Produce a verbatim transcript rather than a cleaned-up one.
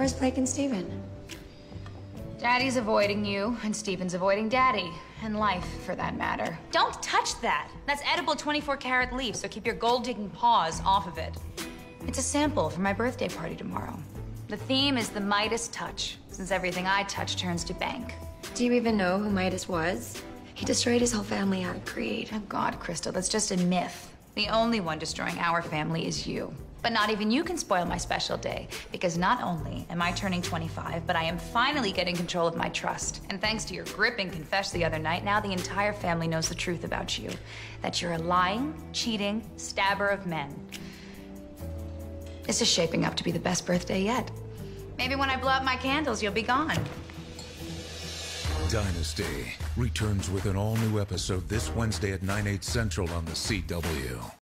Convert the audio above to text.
Where's Blake and Steven? Daddy's avoiding you, and Steven's avoiding Daddy. And life, for that matter. Don't touch that! That's edible twenty-four karat leaf, so keep your gold-digging paws off of it. It's a sample for my birthday party tomorrow. The theme is the Midas touch, since everything I touch turns to bank. Do you even know who Midas was? He destroyed his whole family out of greed. Oh God, Crystal, that's just a myth. The only one destroying our family is you. But not even you can spoil my special day, because not only am I turning twenty-five, but I am finally getting control of my trust. And thanks to your gripping confession the other night, now the entire family knows the truth about you. That you're a lying, cheating, stabber of men. This is shaping up to be the best birthday yet. Maybe when I blow out my candles, you'll be gone. Dynasty returns with an all-new episode this Wednesday at nine, eight central on the C W.